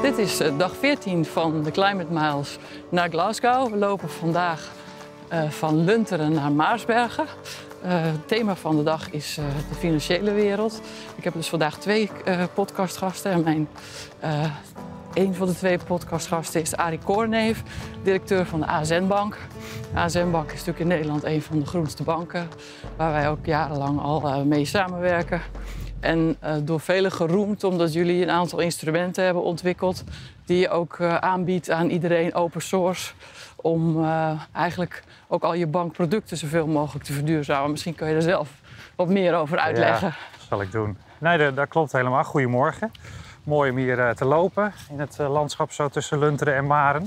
Dit is dag 14 van de Climate Miles naar Glasgow. We lopen vandaag van Lunteren naar Maarsbergen. Het thema van de dag is de financiële wereld. Ik heb dus vandaag 2 podcastgasten. En een van de 2 podcastgasten is Arie Koorneef, directeur van de ASN-bank. De ASN-bank is natuurlijk in Nederland een van de groenste banken, waar wij ook jarenlang al mee samenwerken. En door velen geroemd omdat jullie een aantal instrumenten hebben ontwikkeld die je ook aanbiedt aan iedereen open source om eigenlijk ook al je bankproducten zoveel mogelijk te verduurzamen. Misschien kun je er zelf wat meer over uitleggen. Ja, dat zal ik doen. Nee, dat klopt helemaal. Goedemorgen. Mooi om hier te lopen in het landschap zo tussen Lunteren en Maren.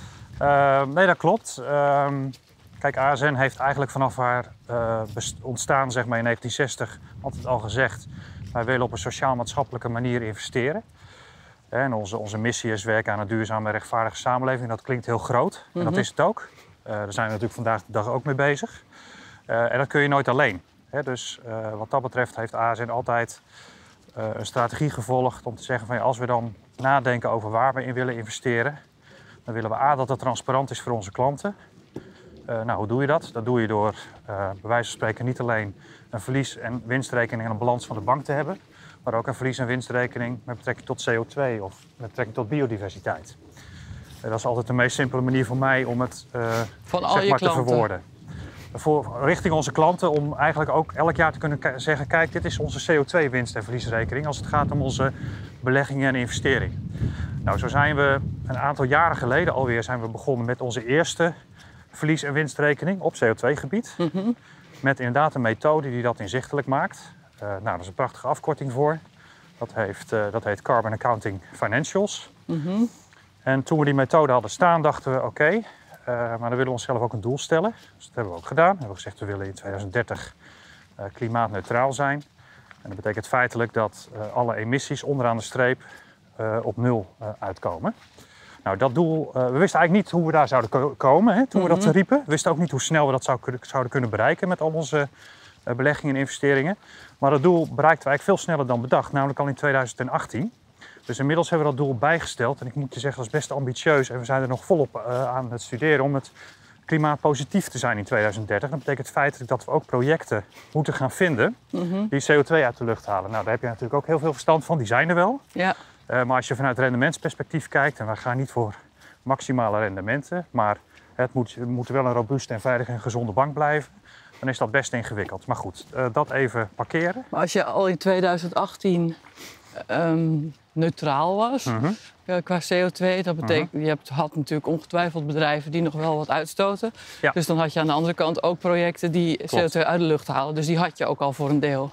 Nee, dat klopt. Kijk, ASN heeft eigenlijk vanaf haar ontstaan zeg maar, in 1960 altijd al gezegd: wij willen op een sociaal-maatschappelijke manier investeren. En onze missie is werken aan een duurzame en rechtvaardige samenleving. Dat klinkt heel groot en dat is het ook. Daar zijn we natuurlijk vandaag de dag ook mee bezig. En dat kun je nooit alleen. Dus wat dat betreft heeft ASN altijd een strategie gevolgd om te zeggen van ja, als we dan nadenken over waar we in willen investeren, dan willen we dat het transparant is voor onze klanten. Hoe doe je dat? Dat doe je door bij wijze van spreken niet alleen een verlies- en winstrekening en een balans van de bank te hebben, maar ook een verlies- en winstrekening met betrekking tot CO2 of met betrekking tot biodiversiteit. Dat is altijd de meest simpele manier voor mij om het te verwoorden. Richting onze klanten om eigenlijk ook elk jaar te kunnen zeggen: kijk, dit is onze CO2-winst- en verliesrekening als het gaat om onze beleggingen en investeringen. Nou, zo zijn we een aantal jaren geleden alweer begonnen met onze eerste verlies- en winstrekening op CO2-gebied. Met inderdaad een methode die dat inzichtelijk maakt. Daar is een prachtige afkorting voor. Dat heet Carbon Accounting Financials. En toen we die methode hadden staan, dachten we oké, maar dan willen we onszelf ook een doel stellen. Dus dat hebben we ook gedaan. We hebben gezegd we willen in 2030 klimaatneutraal zijn. En dat betekent feitelijk dat alle emissies onderaan de streep op 0 uitkomen. Nou, dat doel, we wisten eigenlijk niet hoe we daar zouden komen toen we dat riepen. We wisten ook niet hoe snel we dat zouden kunnen bereiken met al onze beleggingen en investeringen. Maar dat doel bereikten we eigenlijk veel sneller dan bedacht, namelijk al in 2018. Dus inmiddels hebben we dat doel bijgesteld. En ik moet je zeggen, dat is best ambitieus. En we zijn er nog volop aan het studeren om het klimaatpositief te zijn in 2030. Dat betekent feitelijk dat we ook projecten moeten gaan vinden die CO2 uit de lucht halen. Nou, daar heb je natuurlijk ook heel veel verstand van. Die zijn er wel. Ja. Maar als je vanuit rendementsperspectief kijkt, en wij gaan niet voor maximale rendementen, maar het moet wel een robuuste en veilige en gezonde bank blijven, dan is dat best ingewikkeld. Maar goed, dat even parkeren. Maar als je al in 2018 neutraal was qua CO2, dat betekent, je had natuurlijk ongetwijfeld bedrijven die nog wel wat uitstoten. Ja. Dus dan had je aan de andere kant ook projecten die CO2 uit de lucht halen. Dus die had je ook al voor een deel.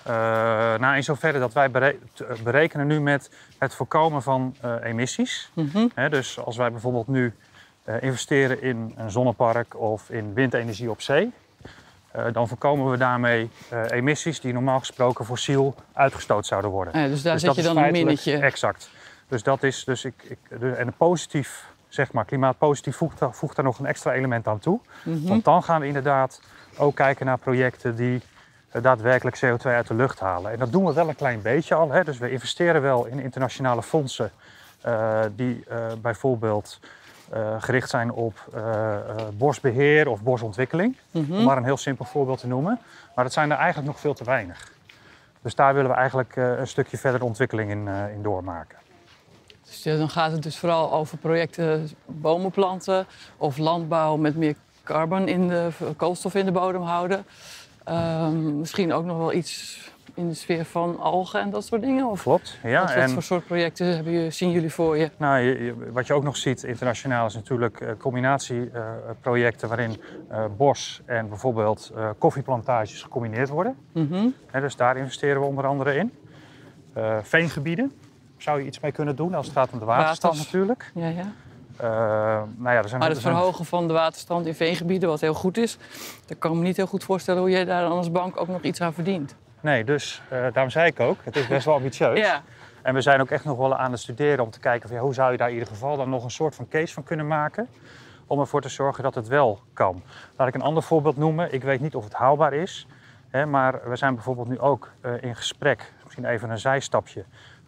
In zoverre dat wij berekenen nu met het voorkomen van emissies. Dus als wij bijvoorbeeld nu investeren in een zonnepark of in windenergie op zee, dan voorkomen we daarmee emissies die normaal gesproken fossiel uitgestoot zouden worden. Ja, dus daar zet je dan een minnetje. Exact. Dus dat is en een positief, zeg maar, klimaatpositief voegt daar nog een extra element aan toe. Want dan gaan we inderdaad ook kijken naar projecten die daadwerkelijk CO2 uit de lucht halen. En dat doen we wel een klein beetje al. Dus we investeren wel in internationale fondsen die bijvoorbeeld gericht zijn op bosbeheer of bosontwikkeling. Om maar een heel simpel voorbeeld te noemen. Maar dat zijn er eigenlijk nog veel te weinig. Dus daar willen we eigenlijk een stukje verder ontwikkeling in doormaken. Dus dan gaat het dus vooral over projecten bomen planten of landbouw met meer koolstof in de bodem houden. Misschien ook nog wel iets in de sfeer van algen en dat soort dingen? Of klopt, ja. Wat voor soort projecten zien jullie voor je? Nou, wat je ook nog ziet internationaal is natuurlijk combinatieprojecten waarin bos en bijvoorbeeld koffieplantages gecombineerd worden. Dus daar investeren we onder andere in. Veengebieden zou je iets mee kunnen doen als het gaat om de waterstand natuurlijk. Ja. Maar het verhogen van de waterstand in veengebieden, wat heel goed is, daar kan ik me niet heel goed voorstellen hoe jij daar dan als bank ook nog iets aan verdient. Nee, dus daarom zei ik ook, het is best wel ambitieus. Ja. En we zijn ook echt nog wel aan het studeren om te kijken van, hoe zou je daar in ieder geval dan nog een soort van case van kunnen maken om ervoor te zorgen dat het wel kan. Laat ik een ander voorbeeld noemen. Ik weet niet of het haalbaar is, maar we zijn bijvoorbeeld nu ook in gesprek, misschien even een zijstapje,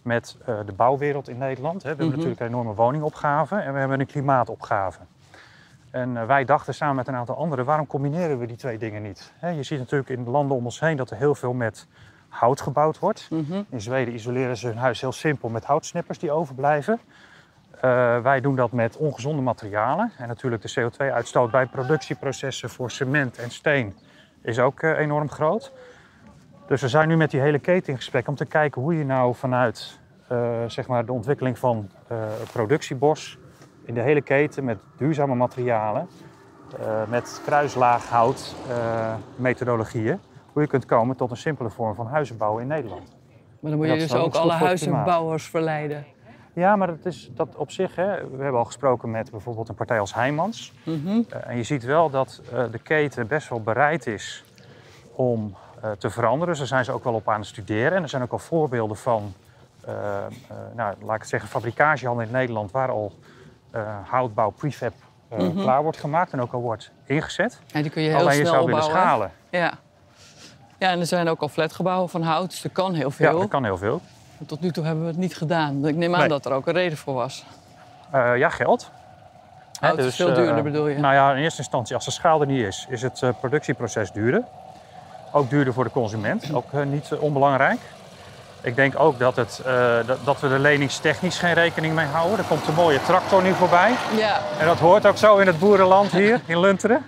met de bouwwereld in Nederland. We hebben natuurlijk een enorme woningopgave en we hebben een klimaatopgave. En wij dachten samen met een aantal anderen, waarom combineren we die twee dingen niet? Je ziet natuurlijk in de landen om ons heen dat er heel veel met hout gebouwd wordt. In Zweden isoleren ze hun huis heel simpel met houtsnippers die overblijven. Wij doen dat met ongezonde materialen. En natuurlijk de CO2-uitstoot bij productieprocessen voor cement en steen is ook enorm groot. Dus we zijn nu met die hele keten in gesprek om te kijken hoe je nou vanuit zeg maar de ontwikkeling van productiebos in de hele keten met duurzame materialen, met kruislaaghout methodologieën, hoe je kunt komen tot een simpele vorm van huizenbouwen in Nederland. Maar dan moet je dus ook alle huizenbouwers verleiden. Ja, maar dat op zich, we hebben al gesproken met bijvoorbeeld een partij als Heijmans. En je ziet wel dat de keten best wel bereid is om te veranderen. Dus daar zijn ze ook wel op aan het studeren. En er zijn ook al voorbeelden van, laat ik het zeggen, fabrikagehandel in Nederland waar al houtbouw prefab klaar wordt gemaakt en ook al wordt ingezet. Ja, die kun je heel Alleen snel je zou bouwen. willen schalen. Ja. Ja, en er zijn ook al flatgebouwen van hout, dus er kan heel veel. Ja, dat kan heel veel. Tot nu toe hebben we het niet gedaan. Ik neem aan dat er ook een reden voor was. Ja, geld. Hout is veel duurder bedoel je? Nou ja, in eerste instantie, als de schaal er niet is het productieproces duurder. Ook duurder voor de consument, ook niet onbelangrijk. Ik denk ook dat we er leningstechnisch geen rekening mee houden. Er komt een mooie tractor nu voorbij. Ja. En dat hoort ook zo in het boerenland hier in Lunteren.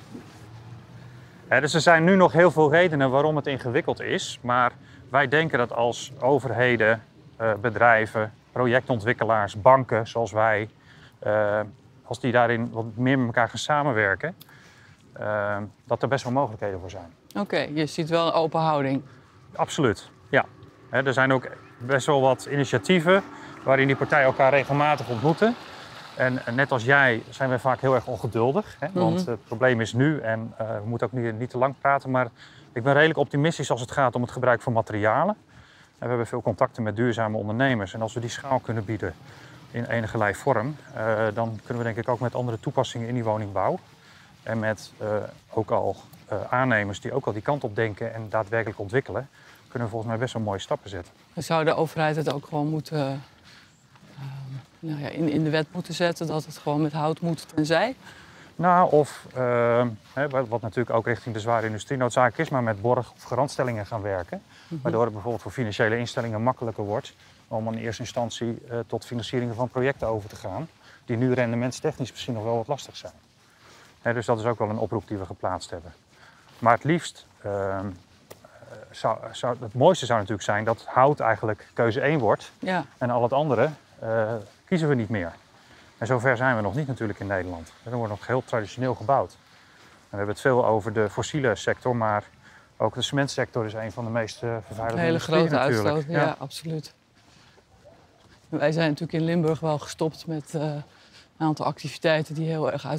Dus er zijn nu nog heel veel redenen waarom het ingewikkeld is. Maar wij denken dat als overheden, bedrijven, projectontwikkelaars, banken zoals wij, als die daarin wat meer met elkaar gaan samenwerken, dat er best wel mogelijkheden voor zijn. Oké, je ziet wel een open houding. Absoluut, ja. Er zijn ook best wel wat initiatieven waarin die partijen elkaar regelmatig ontmoeten. En net als jij zijn wij vaak heel erg ongeduldig. Want het probleem is nu en we moeten ook niet te lang praten. Maar ik ben redelijk optimistisch als het gaat om het gebruik van materialen. En we hebben veel contacten met duurzame ondernemers. En als we die schaal kunnen bieden in enigerlei vorm, dan kunnen we denk ik ook met andere toepassingen in die woningbouw. En met ook al aannemers die ook al die kant op denken en daadwerkelijk ontwikkelen, kunnen we volgens mij best wel mooie stappen zetten. Zou de overheid het ook gewoon moeten in de wet moeten zetten dat het gewoon met hout moet tenzij? Nou, of wat natuurlijk ook richting de zware industrie noodzakelijk is, maar met borg- of garantstellingen gaan werken. Waardoor het bijvoorbeeld voor financiële instellingen makkelijker wordt om in eerste instantie tot financieringen van projecten over te gaan, die nu rendementstechnisch misschien nog wel wat lastig zijn. Dus dat is ook wel een oproep die we geplaatst hebben. Maar het liefst, het mooiste zou natuurlijk zijn dat hout eigenlijk keuze 1 wordt. Ja. En al het andere kiezen we niet meer. En zover zijn we nog niet natuurlijk in Nederland. Er wordt nog heel traditioneel gebouwd. En we hebben het veel over de fossiele sector, maar ook de cementsector is een van de meest vervuilende industrieën natuurlijk. Hele grote uitstoot, ja, absoluut. Wij zijn natuurlijk in Limburg wel gestopt met een aantal activiteiten die heel erg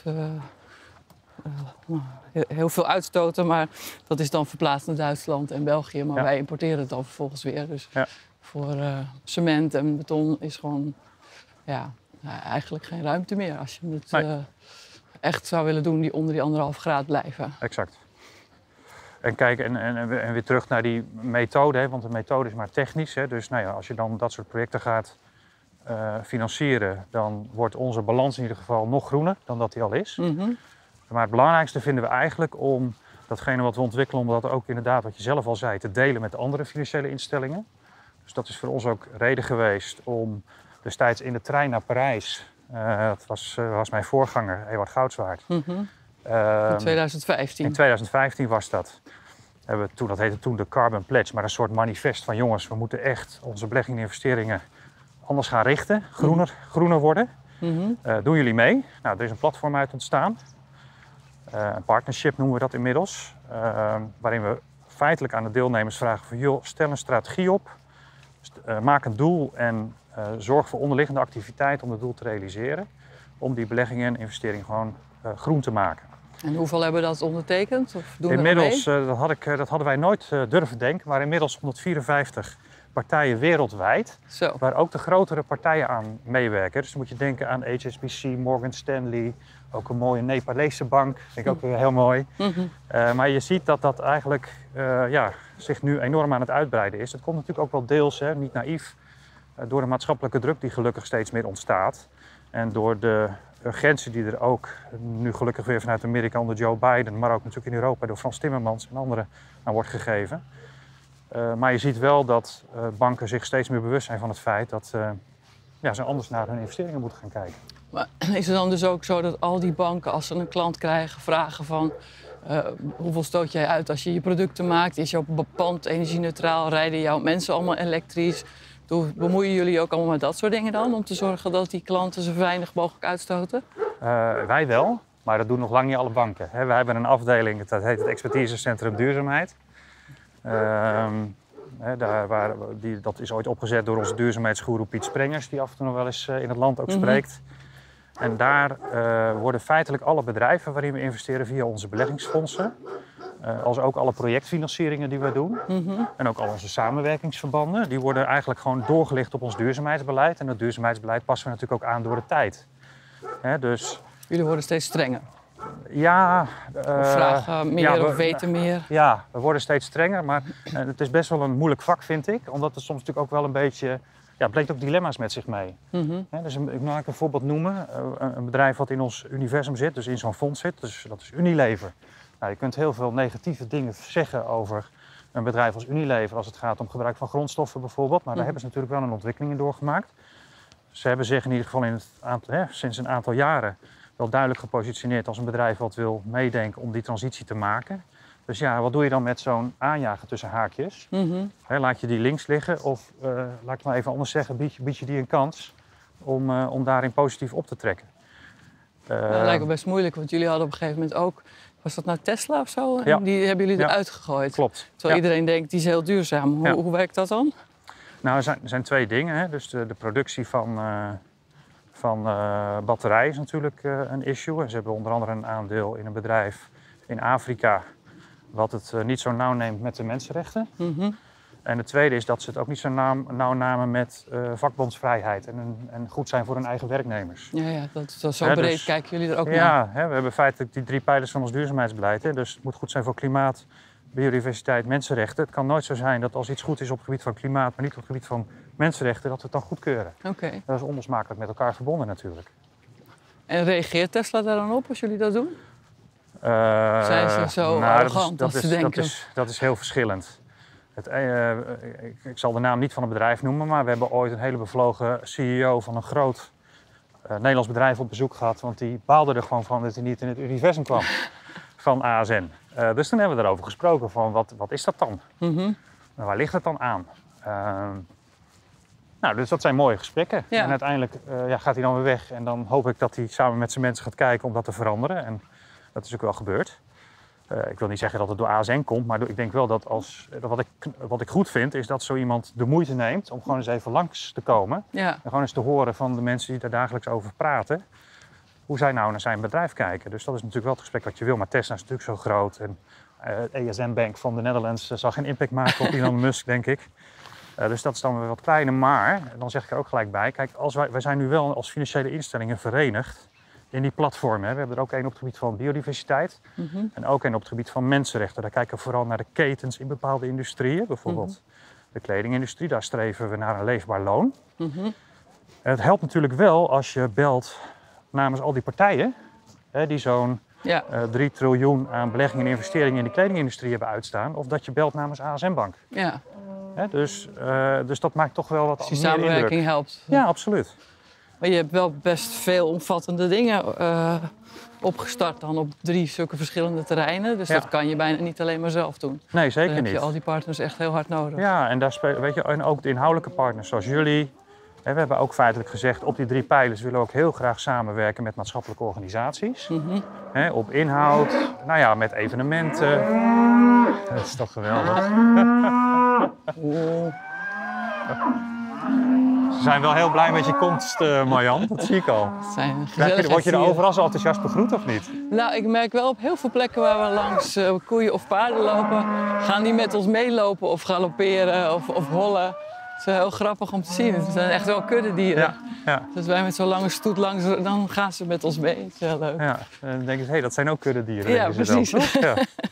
heel veel uitstoten, maar dat is dan verplaatst naar Duitsland en België. Maar wij importeren het dan vervolgens weer. Dus voor cement en beton is gewoon eigenlijk geen ruimte meer als je het echt zou willen doen die onder die 1,5 graad blijven. Exact. En kijk, en weer terug naar die methode, want de methode is maar technisch. Dus als je dan dat soort projecten gaat financieren, dan wordt onze balans in ieder geval nog groener dan dat die al is. Maar het belangrijkste vinden we eigenlijk om datgene wat we ontwikkelen, om dat ook inderdaad, wat je zelf al zei, te delen met andere financiële instellingen. Dus dat is voor ons ook reden geweest om destijds in de trein naar Parijs, dat was mijn voorganger, Ewart Goudswaard. In 2015. In 2015 was dat. Dat heette toen de Carbon Pledge, maar een soort manifest van jongens, we moeten echt onze beleggingen en investeringen anders gaan richten, groener worden. Doen jullie mee? Nou, er is een platform uit ontstaan. Een partnership noemen we dat inmiddels. Waarin we feitelijk aan de deelnemers vragen van joh, stel een strategie op. Maak een doel en zorg voor onderliggende activiteit om het doel te realiseren. Om die beleggingen en investeringen gewoon groen te maken. En hoeveel hebben dat ondertekend? Of doen inmiddels, dat hadden wij nooit durven denken, maar inmiddels 154 partijen wereldwijd. Waar ook de grotere partijen aan meewerken. Dus dan moet je denken aan HSBC, Morgan Stanley, Ook een mooie Nepalese bank, vind ik ook weer heel mooi. Maar je ziet dat dat eigenlijk zich nu enorm aan het uitbreiden is. Dat komt natuurlijk ook wel deels, niet naïef, door de maatschappelijke druk die gelukkig steeds meer ontstaat. En door de urgentie die er ook nu gelukkig weer vanuit Amerika onder Joe Biden, maar ook natuurlijk in Europa door Frans Timmermans en anderen aan wordt gegeven. Maar je ziet wel dat banken zich steeds meer bewust zijn van het feit dat ze anders naar hun investeringen moeten gaan kijken. Maar is het dan dus ook zo dat al die banken, als ze een klant krijgen, vragen van hoeveel stoot jij uit als je je producten maakt? Is jouw pand energie-neutraal? Rijden jouw mensen allemaal elektrisch? Bemoeien jullie ook allemaal met dat soort dingen dan? Om te zorgen dat die klanten zo weinig mogelijk uitstoten? Wij wel, maar dat doen nog lang niet alle banken. Wij hebben een afdeling, dat heet het Expertisecentrum Duurzaamheid. Dat is ooit opgezet door onze duurzaamheidsgoeroe Piet Sprengers, die af en toe nog wel eens in het land ook spreekt. En daar worden feitelijk alle bedrijven waarin we investeren via onze beleggingsfondsen, als ook alle projectfinancieringen die we doen, en ook al onze samenwerkingsverbanden, die worden eigenlijk gewoon doorgelicht op ons duurzaamheidsbeleid. En dat duurzaamheidsbeleid passen we natuurlijk ook aan door de tijd. Dus jullie worden steeds strenger? Ja. Of vragen meer of weten meer? Ja, we worden steeds strenger, maar het is best wel een moeilijk vak, vind ik. Omdat het soms natuurlijk ook wel een beetje, brengt ook dilemma's met zich mee. Dus ik mag een voorbeeld noemen. Een bedrijf wat in ons universum zit, dus in zo'n fonds zit, dus dat is Unilever. Nou, je kunt heel veel negatieve dingen zeggen over een bedrijf als Unilever als het gaat om gebruik van grondstoffen bijvoorbeeld. Maar daar hebben ze natuurlijk wel een ontwikkeling in doorgemaakt. Ze hebben zich in ieder geval sinds een aantal jaren wel duidelijk gepositioneerd als een bedrijf wat wil meedenken om die transitie te maken. Dus ja, wat doe je dan met zo'n aanjager tussen haakjes? Laat je die links liggen of, laat ik maar even anders zeggen, bied je die een kans om daarin positief op te trekken? Dat lijkt me best moeilijk, want jullie hadden op een gegeven moment ook, was dat nou Tesla of zo? Ja. En die hebben jullie eruit gegooid. Klopt. Terwijl iedereen denkt, die is heel duurzaam. Hoe werkt dat dan? Nou, er zijn twee dingen. Dus de productie van batterijen is natuurlijk een issue. En ze hebben onder andere een aandeel in een bedrijf in Afrika wat het niet zo nauw neemt met de mensenrechten. En het tweede is dat ze het ook niet zo nauw namen met vakbondsvrijheid en goed zijn voor hun eigen werknemers. Ja, dat is zo breed. Dus kijken jullie er ook naar? Ja, we hebben feitelijk die 3 pijlers van ons duurzaamheidsbeleid. Dus het moet goed zijn voor klimaat, biodiversiteit, mensenrechten. Het kan nooit zo zijn dat als iets goed is op het gebied van klimaat, maar niet op het gebied van mensenrechten, dat we het dan goedkeuren. Okay. Dat is onlosmakelijk met elkaar verbonden natuurlijk. En reageert Tesla daar dan op als jullie dat doen? Zijn ze zo arrogant als ze denken? Dat is heel verschillend. Ik zal de naam niet van het bedrijf noemen, maar we hebben ooit een hele bevlogen CEO van een groot Nederlands bedrijf op bezoek gehad. Want die baalde er gewoon van dat hij niet in het universum kwam van ASN. Dus toen hebben we erover gesproken van wat is dat dan? En waar ligt het dan aan? Dus dat zijn mooie gesprekken. Ja. En uiteindelijk gaat hij dan weer weg. En dan hoop ik dat hij samen met zijn mensen gaat kijken om dat te veranderen. En dat is ook wel gebeurd. Ik wil niet zeggen dat het door ASN komt, maar ik denk wel dat wat ik goed vind, is dat zo iemand de moeite neemt om gewoon eens even langs te komen. Ja. En gewoon eens te horen van de mensen die daar dagelijks over praten, hoe zij nou naar zijn bedrijf kijken. Dus dat is natuurlijk wel het gesprek wat je wil, maar Tesla is natuurlijk zo groot. En het ESM Bank van de Netherlands zal geen impact maken op Elon Musk, denk ik. Dus dat is dan weer wat kleiner, maar dan zeg ik er ook gelijk bij, kijk, wij zijn nu wel als financiële instellingen verenigd in die platformen. We hebben er ook één op het gebied van biodiversiteit en ook één op het gebied van mensenrechten. Daar kijken we vooral naar de ketens in bepaalde industrieën. Bijvoorbeeld de kledingindustrie, daar streven we naar een leefbaar loon. En het helpt natuurlijk wel als je belt namens al die partijen die zo'n 3 triljoen aan beleggingen en investeringen in de kledingindustrie hebben uitstaan. Of dat je belt namens ASM Bank. Ja. Dus dat maakt toch wel wat meer indruk. Die samenwerking helpt. Ja, absoluut. Maar je hebt wel best veel omvattende dingen opgestart dan op 3 zulke verschillende terreinen. Dus dat kan je bijna niet alleen maar zelf doen. Nee, zeker niet. Dan heb je al die partners echt heel hard nodig. Ja, en en ook de inhoudelijke partners zoals jullie. We hebben ook feitelijk gezegd, op die 3 pijlers willen we ook heel graag samenwerken met maatschappelijke organisaties. Op inhoud, met evenementen. Dat is toch geweldig. Ze zijn wel heel blij met je komst, Marjan. Dat zie ik al. Word je er overal zo enthousiast begroet of niet? Nou, ik merk wel op heel veel plekken waar we langs koeien of paarden lopen, gaan die met ons meelopen of galopperen of hollen. Het is heel grappig om te zien. Het zijn echt wel kuddedieren. Ja. Dus wij met zo'n lange stoet langs, dan gaan ze met ons mee. Dat is heel leuk. Ja. En dan denken ze, hé, dat zijn ook kuddedieren. Ja, denken ze dan, precies. toch? Ja.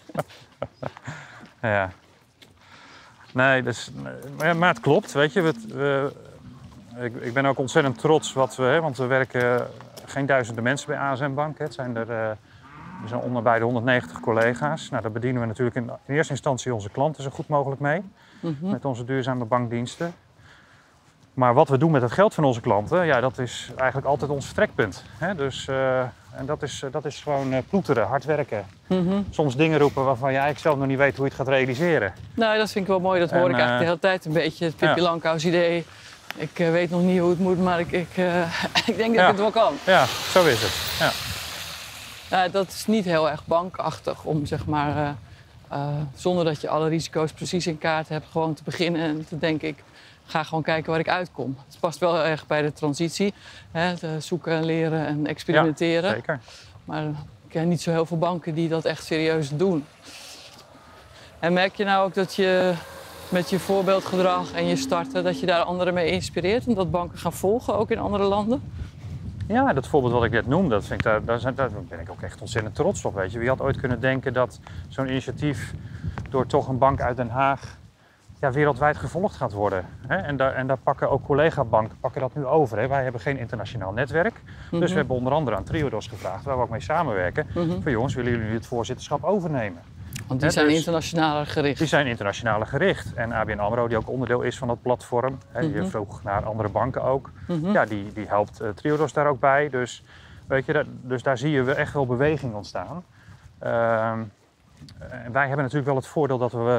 Ja. Nee, dus, maar het klopt, weet je. Ik ben ook ontzettend trots wat want we werken geen duizenden mensen bij ASM Bank. Het zijn er zijn onderbij de 190 collega's. Nou, daar bedienen we natuurlijk in eerste instantie onze klanten zo goed mogelijk mee. Met onze duurzame bankdiensten. Maar wat we doen met het geld van onze klanten, ja, dat is eigenlijk altijd ons vertrekpunt. Hè? Dus, en dat is gewoon ploeteren, hard werken. Soms dingen roepen waarvan je eigenlijk zelf nog niet weet hoe je het gaat realiseren. Nou, dat vind ik wel mooi. Dat hoor ik eigenlijk de hele tijd een beetje. Het Pippi Langkous idee. Ik weet nog niet hoe het moet, maar ik denk dat ik het wel kan. Ja, zo is het. Ja. Ja, dat is niet heel erg bankachtig om zeg maar, zonder dat je alle risico's precies in kaart hebt, gewoon te beginnen en te denken, ik ga gewoon kijken waar ik uitkom. Het past wel heel erg bij de transitie, hè, te zoeken, leren en experimenteren. Ja, zeker. Maar ik ken niet zo heel veel banken die dat echt serieus doen. En merk je nou ook dat je met je voorbeeldgedrag en je starten, dat je daar anderen mee inspireert en dat banken gaan volgen, ook in andere landen? Ja, dat voorbeeld wat ik net noemde, daar ben ik ook echt ontzettend trots op. Weet je. Wie had ooit kunnen denken dat zo'n initiatief door toch een bank uit Den Haag wereldwijd gevolgd gaat worden. Hè? En daar pakken ook collega-banken dat nu over. Hè? Wij hebben geen internationaal netwerk. Dus we hebben onder andere aan Triodos gevraagd, waar we ook mee samenwerken. Van jongens, willen jullie het voorzitterschap overnemen? Want die zijn internationaler gericht. Die zijn internationaler gericht. En ABN AMRO, die ook onderdeel is van dat platform, die vroeg naar andere banken ook, die helpt Triodos daar ook bij. Dus, weet je, dus daar zie je echt wel beweging ontstaan. En wij hebben natuurlijk wel het voordeel dat we,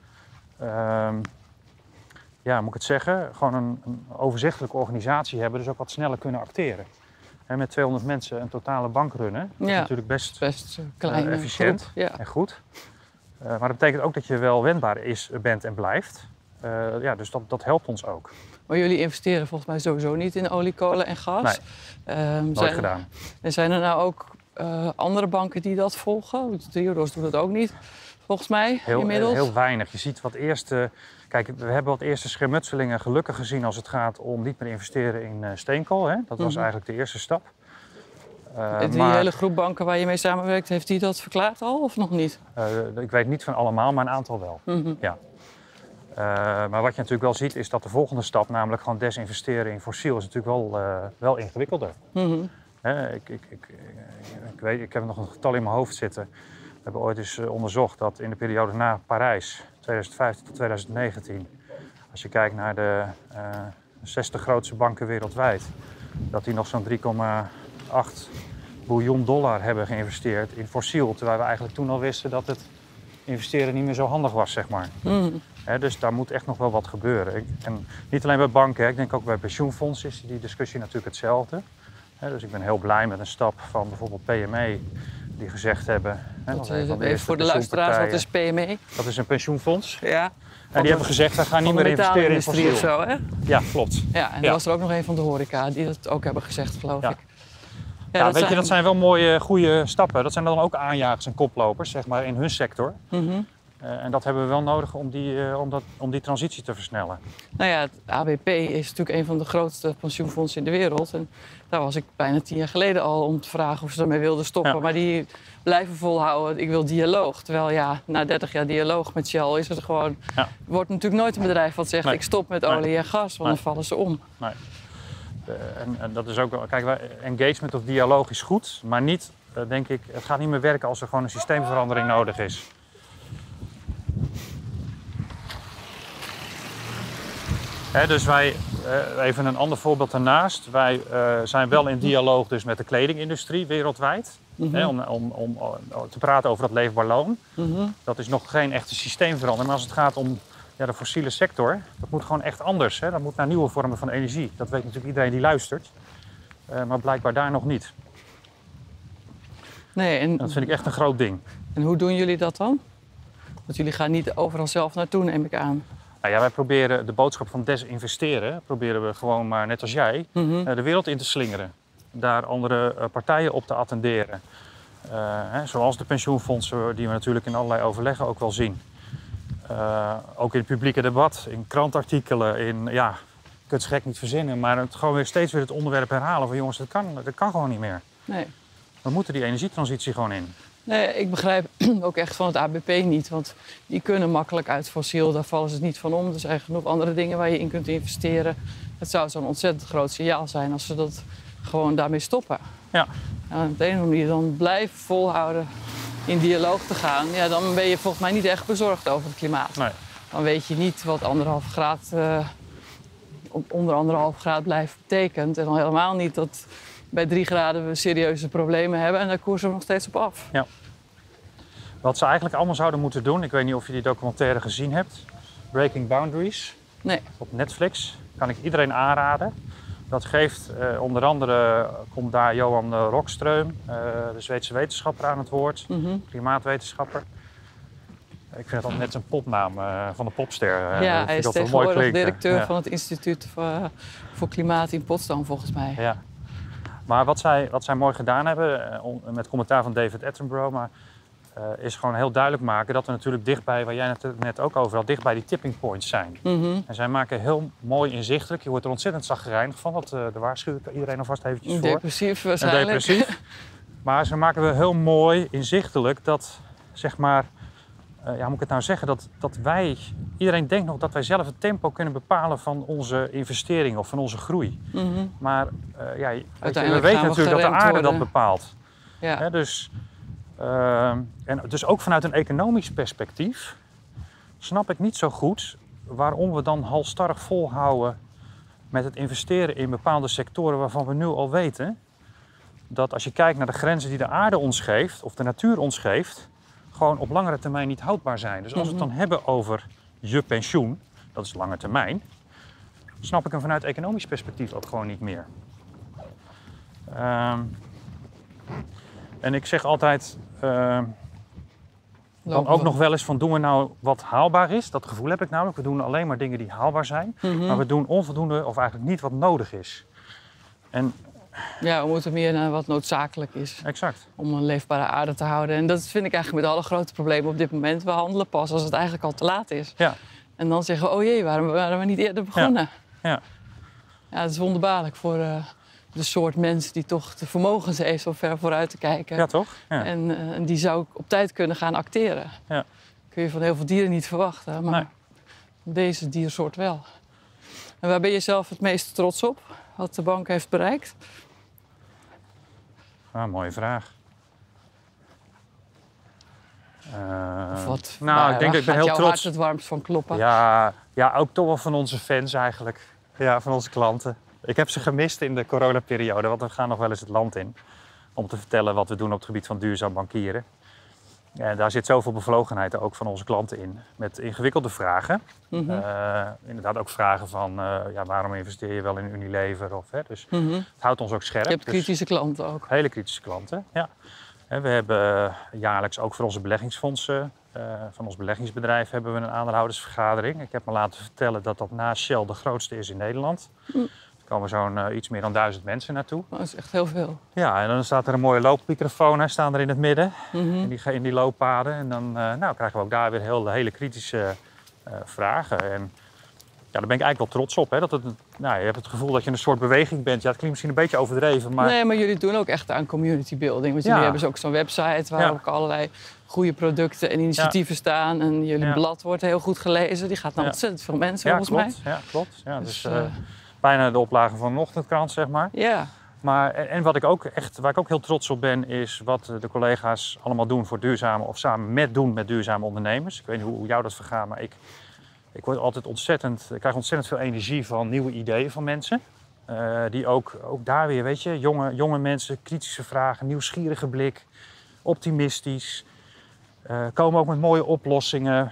moet ik het zeggen, gewoon een overzichtelijke organisatie hebben, dus ook wat sneller kunnen acteren. En met 200 mensen een totale bank runnen, dat is natuurlijk best klein, efficiënt en goed. Maar dat betekent ook dat je wel wendbaar bent en blijft. Dus dat helpt ons ook. Maar jullie investeren volgens mij sowieso niet in olie, kolen en gas. Nee, nooit gedaan. En zijn er nou ook andere banken die dat volgen? Triodos doet dat ook niet, volgens mij, inmiddels. Heel weinig. Je ziet wat eerste... Kijk, we hebben wat eerste schermutselingen gelukkig gezien als het gaat om niet meer investeren in steenkool. Hè? Dat was eigenlijk de eerste stap. Die hele groep banken waar je mee samenwerkt, heeft die dat verklaard al of nog niet? Ik weet niet van allemaal, maar een aantal wel. Ja. Maar wat je natuurlijk wel ziet is dat de volgende stap, namelijk gewoon desinvesteren in fossiel, is natuurlijk wel ingewikkelder. Ik heb nog een getal in mijn hoofd zitten. We hebben ooit eens onderzocht dat in de periode na Parijs, 2015 tot 2019, als je kijkt naar de 60 grootste banken wereldwijd, dat die nog zo'n 3,8 biljoen dollar hebben geïnvesteerd in fossiel. Terwijl we eigenlijk toen al wisten dat het investeren niet meer zo handig was, zeg maar. Dus daar moet echt nog wel wat gebeuren. En niet alleen bij banken, ik denk ook bij pensioenfondsen is die discussie natuurlijk hetzelfde. Dus ik ben heel blij met een stap van bijvoorbeeld PME die gezegd hebben... Even voor de luisteraars, wat is PME? Dat is een pensioenfonds. Ja. En die hebben gezegd, wij gaan niet meer investeren in fossiel. Of zo, hè? Ja, klopt. Ja, en er was er ook nog een van de horeca die dat ook hebben gezegd, geloof ik. Ja, dat zijn wel mooie, goede stappen. Dat zijn dan ook aanjagers en koplopers, zeg maar, in hun sector. En dat hebben we wel nodig om die transitie te versnellen. Nou ja, het ABP is natuurlijk een van de grootste pensioenfondsen in de wereld. En daar was ik bijna 10 jaar geleden al om te vragen of ze ermee wilden stoppen. Ja. Maar die blijven volhouden, ik wil dialoog. Terwijl na 30 jaar dialoog met Shell is het gewoon... Er wordt natuurlijk nooit een bedrijf wat zegt ik stop met olie en gas, want dan vallen ze om. Nee. En dat is ook, kijk, engagement of dialoog is goed, maar niet, denk ik, het gaat niet meer werken als er gewoon een systeemverandering nodig is. Dus even een ander voorbeeld daarnaast. Wij zijn wel in dialoog dus met de kledingindustrie wereldwijd. Om te praten over dat leefbaar loon. Dat is nog geen echte systeemverandering. Maar als het gaat om de fossiele sector, dat moet gewoon echt anders. Dat moet naar nieuwe vormen van energie. Dat weet natuurlijk iedereen die luistert. Maar blijkbaar daar nog niet. Nee, dat vind ik echt een groot ding. En hoe doen jullie dat dan? Want jullie gaan niet overal zelf naartoe, neem ik aan. Nou ja, wij proberen de boodschap van desinvesteren, proberen we gewoon maar net als jij de wereld in te slingeren. Daar andere partijen op te attenderen. Zoals de pensioenfondsen, die we natuurlijk in allerlei overleggen ook wel zien. Ook in het publieke debat, in krantartikelen, je kunt het gek niet verzinnen, maar het gewoon weer steeds weer het onderwerp herhalen van jongens, dat kan gewoon niet meer. Nee. We moeten die energietransitie gewoon in. Nee, ik begrijp ook echt van het ABP niet, want die kunnen makkelijk uit fossiel, daar vallen ze niet van om. Er zijn genoeg andere dingen waar je in kunt investeren. Het zou zo'n ontzettend groot signaal zijn als ze dat gewoon daarmee stoppen. Ja. En op de een of andere manier dan blijven volhouden in dialoog te gaan, ja, dan ben je volgens mij niet echt bezorgd over het klimaat. Nee. Dan weet je niet wat 1,5 graad, onder 1,5 graad blijven betekent. En dan helemaal niet dat bij 3 graden we serieuze problemen hebben en daar koersen we nog steeds op af. Ja. Wat ze eigenlijk allemaal zouden moeten doen, ik weet niet of je die documentaire gezien hebt, Breaking Boundaries, Nee. op Netflix, kan ik iedereen aanraden. Dat geeft onder andere, komt daar Johan Rockström, de Zweedse wetenschapper, aan het woord, klimaatwetenschapper. Ik vind het altijd net een popnaam van de popster. Ja, hij is tegenwoordig directeur van het Ja. Instituut voor Klimaat in Potsdam, volgens mij. Ja. Maar wat zij mooi gedaan hebben, met commentaar van David Attenborough, is gewoon heel duidelijk maken dat we natuurlijk dichtbij, waar jij het net ook over had, dichtbij die tipping points zijn. En zij maken heel mooi inzichtelijk, je wordt er ontzettend chagrijnig van, daar waarschuw ik iedereen alvast eventjes voor. Depressief waarschijnlijk. Depressief. Maar ze maken wel heel mooi inzichtelijk dat, zeg maar, hoe moet ik het nou zeggen, dat wij, iedereen denkt nog dat wij zelf het tempo kunnen bepalen van onze investeringen of van onze groei. Maar we weten natuurlijk dat de aarde dat bepaalt. Ja. Hè, en dus ook vanuit een economisch perspectief snap ik niet zo goed waarom we dan halstarrig volhouden met het investeren in bepaalde sectoren waarvan we nu al weten dat als je kijkt naar de grenzen die de aarde ons geeft of de natuur ons geeft, gewoon op langere termijn niet houdbaar zijn. Dus als we het dan hebben over je pensioen, dat is lange termijn, snap ik hem vanuit economisch perspectief ook gewoon niet meer. En ik zeg altijd, dan ook nog wel eens van, doen we nou wat haalbaar is? Dat gevoel heb ik namelijk. We doen alleen maar dingen die haalbaar zijn. Maar we doen onvoldoende of eigenlijk niet wat nodig is. En ja, we moeten meer naar wat noodzakelijk is. Exact. Om een leefbare aarde te houden. En dat vind ik eigenlijk met alle grote problemen op dit moment. We handelen pas als het eigenlijk al te laat is. Ja. En dan zeggen we, oh jee, waarom waren we niet eerder begonnen? Ja. Ja, het is wonderbaarlijk voor de soort mensen die toch de vermogens heeft zo ver vooruit te kijken. Ja, toch? Ja. En die zou op tijd kunnen gaan acteren. Ja. Kun je van heel veel dieren niet verwachten, maar deze diersoort wel. En waar ben je zelf het meest trots op, wat de bank heeft bereikt? Mooie vraag. Of wat, ik denk dat ik ben heel jouw trots. hart het warmst van kloppen? Ja, ook toch wel van onze fans eigenlijk. Ja, van onze klanten. Ik heb ze gemist in de coronaperiode, want we gaan nog wel eens het land in om te vertellen wat we doen op het gebied van duurzaam bankieren. En daar zit zoveel bevlogenheid ook van onze klanten in, met ingewikkelde vragen. Inderdaad ook vragen van, waarom investeer je wel in Unilever? Dus het houdt ons ook scherp. Je hebt kritische klanten ook. Hele kritische klanten, ja. En we hebben jaarlijks ook voor onze beleggingsfondsen, van ons beleggingsbedrijf, hebben we een aandeelhoudersvergadering. Ik heb me laten vertellen dat dat na Shell de grootste is in Nederland. Er komen zo'n iets meer dan 1000 mensen naartoe. Dat is echt heel veel. Ja, en dan staat er een mooie loopmicrofoon, staan er in het midden, in die looppaden. En dan krijgen we ook daar weer hele kritische vragen. En ja, daar ben ik eigenlijk wel trots op. Hè? Je hebt het gevoel dat je een soort beweging bent. Ja, het klinkt misschien een beetje overdreven, maar... Nee, maar jullie doen ook echt aan community building. Want jullie hebben ook zo'n website waar ook allerlei goede producten en initiatieven staan. En jullie blad wordt heel goed gelezen. Die gaat naar ontzettend veel mensen, volgens mij. Ja, klopt. Ja, dus bijna de oplage van een ochtendkrant, zeg maar. Ja. Maar, en waar ik ook heel trots op ben, is wat de collega's allemaal doen voor duurzame, of samen met duurzame ondernemers. Ik weet niet hoe jou dat vergaat, maar ik word altijd ik krijg ontzettend veel energie van nieuwe ideeën van mensen. Die ook daar weer, weet je, jonge mensen, kritische vragen, nieuwsgierige blik, optimistisch. Komen ook met mooie oplossingen.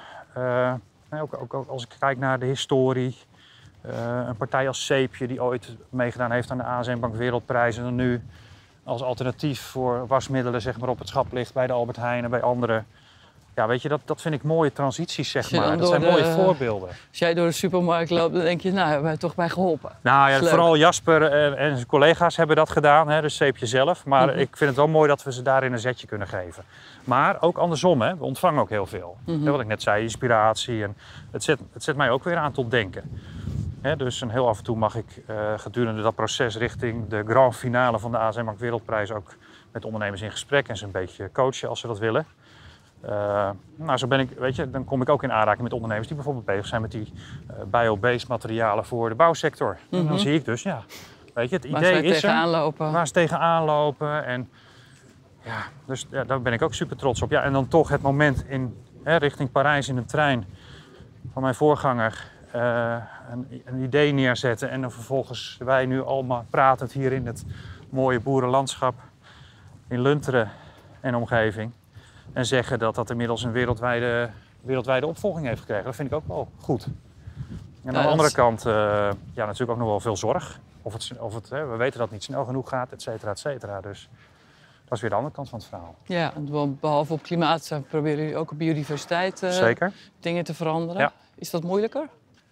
Ook als ik kijk naar de historie. Een partij als Zeepje, die ooit meegedaan heeft aan de ASM Bank Wereldprijs en dan nu als alternatief voor wasmiddelen, zeg maar, op het schap ligt bij de Albert Heijn en bij anderen. Ja, weet je, dat vind ik mooie transities, zeg maar. Dat zijn mooie voorbeelden. Als jij door de supermarkt loopt, dan denk je, nou, hebben wij toch bij geholpen. Nou ja, vooral Jasper en zijn collega's hebben dat gedaan, hè, dus Zeepje zelf. Maar ik vind het wel mooi dat we ze daarin een zetje kunnen geven. Maar ook andersom, hè, we ontvangen ook heel veel. Wat ik net zei, inspiratie. En het zet mij ook weer aan tot denken. Dus heel af en toe mag ik gedurende dat proces richting de grand finale van de ASM Markt Wereldprijs ook met ondernemers in gesprek en ze een beetje coachen als ze dat willen. Zo ben ik, dan kom ik ook in aanraking met ondernemers die bijvoorbeeld bezig zijn met die bio-based materialen voor de bouwsector. En dan zie ik dus, het idee is waar ze tegenaan lopen. En dus daar ben ik ook super trots op. Ja, en dan toch het moment richting Parijs in de trein van mijn voorganger een idee neerzetten. En dan vervolgens wij nu allemaal pratend hier in het mooie boerenlandschap in Lunteren en omgeving. En zeggen dat dat inmiddels een wereldwijde opvolging heeft gekregen. Dat vind ik ook wel goed. En aan de andere kant natuurlijk ook nog wel veel zorg. We weten dat het niet snel genoeg gaat, et cetera, et cetera. Dus dat is weer de andere kant van het verhaal. Ja, behalve op klimaat proberen jullie ook op biodiversiteit dingen te veranderen. Ja. Is dat moeilijker?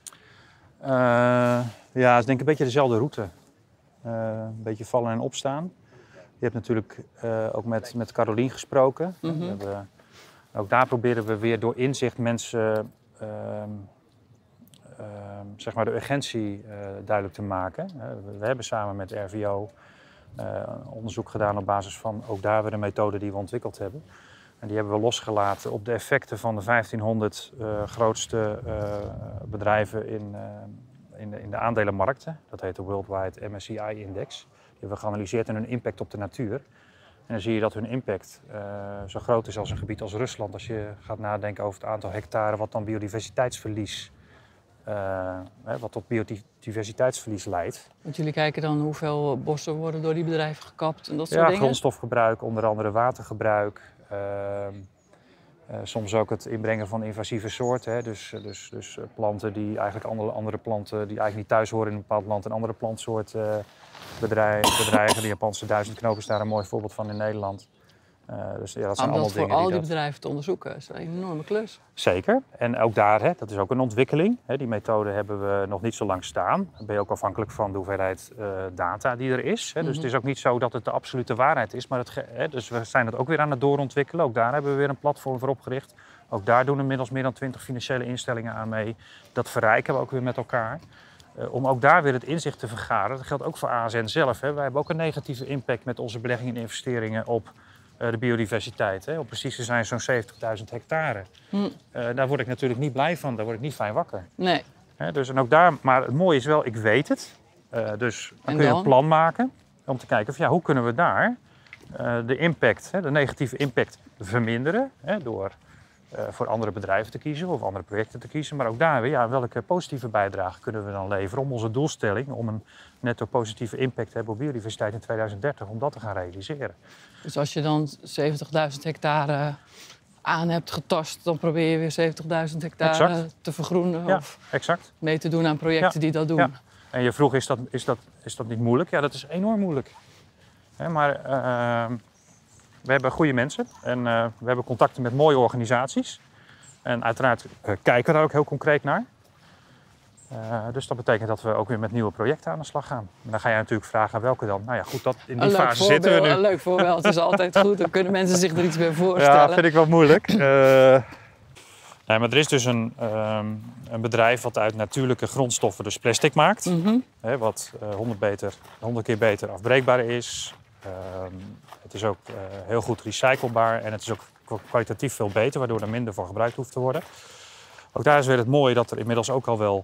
Het is denk ik een beetje dezelfde route. Een beetje vallen en opstaan. Je hebt natuurlijk ook met Carolien gesproken. Ook daar proberen we weer door inzicht mensen de urgentie duidelijk te maken. We hebben samen met RVO onderzoek gedaan op basis van ook daar weer de methode die we ontwikkeld hebben. En die hebben we losgelaten op de effecten van de 1500 grootste bedrijven in de aandelenmarkten. Dat heet de Worldwide MSCI-index. Die hebben we geanalyseerd en hun impact op de natuur. En dan zie je dat hun impact zo groot is als een gebied als Rusland. Als je gaat nadenken over het aantal hectare wat dan biodiversiteitsverlies, wat tot biodiversiteitsverlies leidt. Want jullie kijken dan hoeveel bossen worden door die bedrijven gekapt en dat soort dingen? Grondstofgebruik, onder andere watergebruik. Soms ook het inbrengen van invasieve soorten. Dus planten die eigenlijk andere planten die eigenlijk niet thuis horen in een bepaald land, een andere plantsoort bedreigen. De Japanse duizendknoop is daar een mooi voorbeeld van in Nederland. Dat zijn allemaal dingen voor al die bedrijven te onderzoeken is een enorme klus. Zeker. En ook daar, dat is ook een ontwikkeling. Die methode hebben we nog niet zo lang staan. Dan ben je ook afhankelijk van de hoeveelheid data die er is. Dus het is ook niet zo dat het de absolute waarheid is. Maar dus we zijn het ook weer aan het doorontwikkelen. Ook daar hebben we weer een platform voor opgericht. Ook daar doen inmiddels meer dan 20 financiële instellingen aan mee. Dat verrijken we ook weer met elkaar. Om ook daar weer het inzicht te vergaren. Dat geldt ook voor ASN zelf. Wij hebben ook een negatieve impact met onze beleggingen en investeringen op de biodiversiteit. Om precies te zijn zo'n 70.000 hectare. Daar word ik natuurlijk niet blij van. Daar word ik niet fijn wakker. Nee. Dus en ook daar, maar het mooie is wel, ik weet het. Dus dan kun je een plan maken om te kijken van hoe kunnen we daar de impact, de negatieve impact verminderen. Door voor andere bedrijven te kiezen of andere projecten te kiezen. Maar ook daar weer, welke positieve bijdrage kunnen we dan leveren om onze doelstelling, om een netto positieve impact te hebben op biodiversiteit in 2030, om dat te gaan realiseren. Dus als je dan 70.000 hectare aan hebt getast, dan probeer je weer 70.000 hectare te vergroenen of mee te doen aan projecten die dat doen. Ja. En je vroeg, is dat niet moeilijk? Ja, dat is enorm moeilijk. Maar we hebben goede mensen en we hebben contacten met mooie organisaties. En uiteraard kijken we daar ook heel concreet naar. Dus dat betekent dat we ook weer met nieuwe projecten aan de slag gaan. En dan ga je natuurlijk vragen welke dan. Nou ja, goed, in die fase zitten we nu. Een leuk voorbeeld is altijd goed. Dan kunnen mensen zich er iets bij voorstellen. Ja, vind ik wel moeilijk. Nee, maar er is dus een bedrijf wat uit natuurlijke grondstoffen dus plastic maakt. Wat 100 keer beter afbreekbaar is. Het is ook heel goed recyclebaar en het is ook kwalitatief veel beter, waardoor er minder voor gebruikt hoeft te worden. Ook daar is weer het mooie dat er inmiddels ook al wel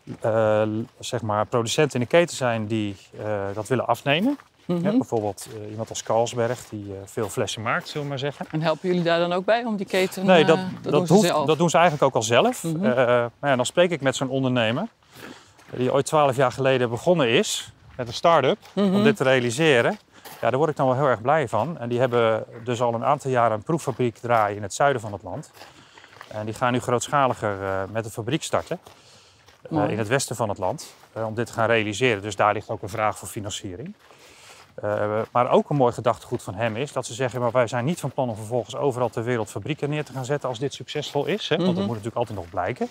producenten in de keten zijn die dat willen afnemen. Bijvoorbeeld iemand als Carlsberg die veel flessen maakt, zullen we maar zeggen. En helpen jullie daar dan ook bij om die keten Nee, dat doen ze eigenlijk ook al zelf. Dan spreek ik met zo'n ondernemer die ooit 12 jaar geleden begonnen is met een start-up om dit te realiseren. Ja, daar word ik dan wel heel erg blij van. En die hebben dus al een aantal jaren een proeffabriek draaien in het zuiden van het land. En die gaan nu grootschaliger met een fabriek starten in het westen van het land. Om dit te gaan realiseren. Dus daar ligt ook een vraag voor financiering. Maar ook een mooi gedachtegoed van hem is dat ze zeggen, maar wij zijn niet van plan om vervolgens overal ter wereld fabrieken neer te gaan zetten als dit succesvol is. Want dat moet natuurlijk altijd nog blijken.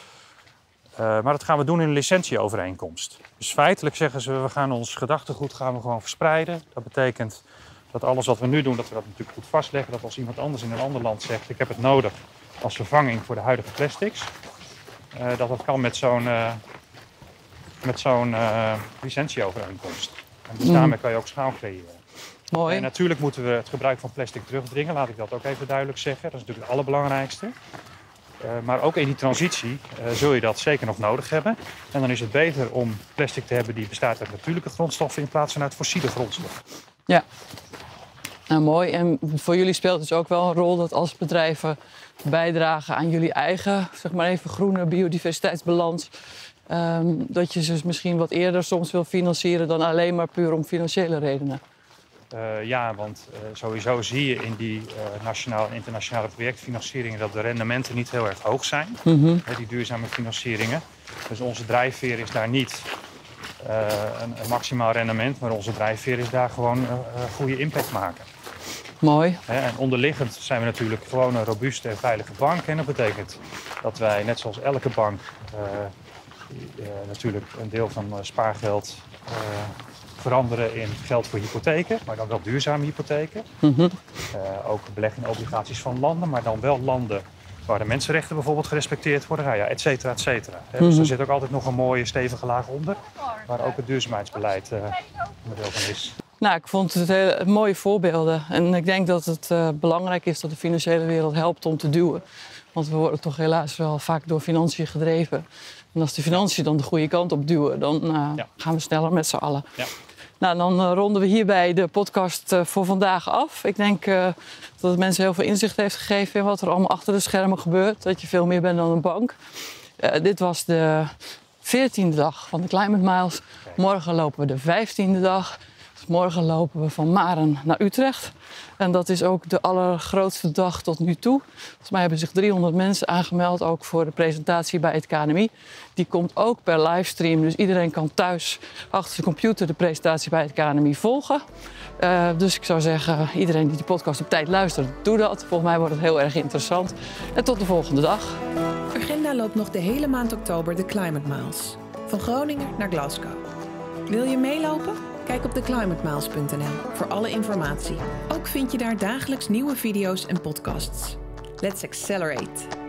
Maar dat gaan we doen in een licentieovereenkomst. Dus feitelijk zeggen ze, we gaan ons gedachtegoed gewoon verspreiden. Dat betekent dat alles wat we nu doen, dat we dat natuurlijk goed vastleggen. Dat als iemand anders in een ander land zegt, ik heb het nodig als vervanging voor de huidige plastics. Dat kan met zo'n met zo'n licentieovereenkomst. En dus daarmee kan je ook schaal creëren. Mooi. En natuurlijk moeten we het gebruik van plastic terugdringen, laat ik dat ook even duidelijk zeggen. Dat is natuurlijk het allerbelangrijkste. Maar ook in die transitie zul je dat zeker nog nodig hebben. En dan is het beter om plastic te hebben die bestaat uit natuurlijke grondstoffen in plaats van uit fossiele grondstoffen. Ja, nou mooi. En voor jullie speelt dus ook wel een rol dat als bedrijven bijdragen aan jullie eigen, zeg maar even, groene biodiversiteitsbalans. Dat je dus misschien wat eerder soms wil financieren dan alleen maar puur om financiële redenen. Ja, want sowieso zie je in die nationale en internationale projectfinancieringen dat de rendementen niet heel erg hoog zijn. Die duurzame financieringen. Dus onze drijfveer is daar niet een maximaal rendement, maar onze drijfveer is daar gewoon goede impact maken. Mooi. En onderliggend zijn we natuurlijk gewoon een robuuste en veilige bank. En dat betekent dat wij, net zoals elke bank, natuurlijk een deel van spaargeld veranderen in geld voor hypotheken, maar dan wel duurzame hypotheken. Ook beleggen in obligaties van landen, maar dan wel landen waar de mensenrechten bijvoorbeeld gerespecteerd worden, nou ja, et cetera, et cetera. Dus er zit ook altijd nog een mooie stevige laag onder, waar ook het duurzaamheidsbeleid onderdeel van is. Nou, ik vond het hele mooie voorbeelden. En ik denk dat het belangrijk is dat de financiële wereld helpt om te duwen. Want we worden toch helaas wel vaak door financiën gedreven. En als de financiën dan de goede kant op duwen, dan gaan we sneller met z'n allen. Ja. Nou, dan ronden we hierbij de podcast voor vandaag af. Ik denk dat het mensen heel veel inzicht heeft gegeven in wat er allemaal achter de schermen gebeurt. Dat je veel meer bent dan een bank. Dit was de 14e dag van de Climate Miles. Morgen lopen we de 15e dag. Dus morgen lopen we van Maren naar Utrecht. En dat is ook de allergrootste dag tot nu toe. Volgens mij hebben zich 300 mensen aangemeld, ook voor de presentatie bij het KNMI. Die komt ook per livestream, dus iedereen kan thuis achter de computer de presentatie bij het KNMI volgen. Dus ik zou zeggen, iedereen die de podcast op tijd luistert, doe dat. Volgens mij wordt het heel erg interessant. En tot de volgende dag. Urgenda loopt nog de hele maand oktober de Climate Miles. Van Groningen naar Glasgow. Wil je meelopen? Kijk op theclimatemiles.nl voor alle informatie. Ook vind je daar dagelijks nieuwe video's en podcasts. Let's accelerate!